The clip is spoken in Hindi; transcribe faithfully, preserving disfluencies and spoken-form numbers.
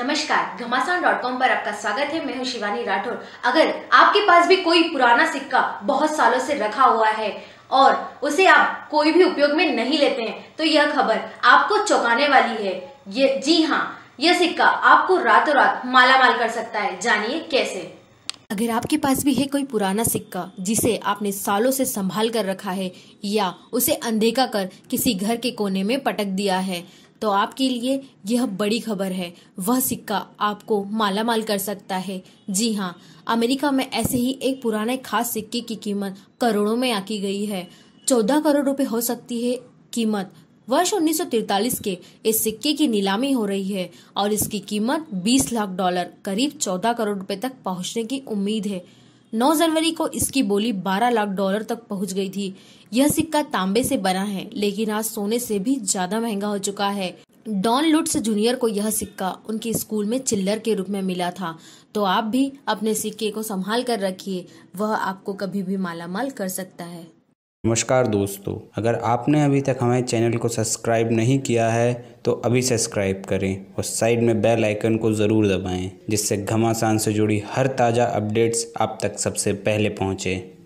नमस्कार, घमासान डॉट कॉम पर आपका स्वागत है। मैं हूं शिवानी राठौर। अगर आपके पास भी कोई पुराना सिक्का बहुत सालों से रखा हुआ है और उसे आप कोई भी उपयोग में नहीं लेते हैं तो यह खबर आपको चौंकाने वाली है। ये जी हाँ, यह सिक्का आपको रातों रात मालामाल कर सकता है। जानिए कैसे। अगर आपके पास भी है कोई पुराना सिक्का जिसे आपने सालों से संभाल कर रखा है या उसे अनदेखा कर किसी घर के कोने में पटक दिया है तो आपके लिए यह बड़ी खबर है। वह सिक्का आपको मालामाल कर सकता है। जी हाँ, अमेरिका में ऐसे ही एक पुराने खास सिक्के की कीमत करोड़ों में आकी गई है। चौदह करोड़ रुपए हो सकती है कीमत। वर्ष उन्नीस सौ तैंतालीस के इस सिक्के की नीलामी हो रही है और इसकी कीमत बीस लाख डॉलर करीब चौदह करोड़ रुपए तक पहुंचने की उम्मीद है। नौ जनवरी को इसकी बोली बारह लाख डॉलर तक पहुंच गई थी। यह सिक्का तांबे से बना है लेकिन आज सोने से भी ज्यादा महंगा हो चुका है। डॉन लुट्स जूनियर को यह सिक्का उनके स्कूल में चिल्लर के रूप में मिला था। तो आप भी अपने सिक्के को संभाल कर रखिए, वह आपको कभी भी मालामाल कर सकता है। नमस्कार दोस्तों, अगर आपने अभी तक हमारे चैनल को सब्सक्राइब नहीं किया है तो अभी सब्सक्राइब करें और साइड में बेल आइकन को ज़रूर दबाएं, जिससे घमासान से जुड़ी हर ताज़ा अपडेट्स आप तक सबसे पहले पहुँचे।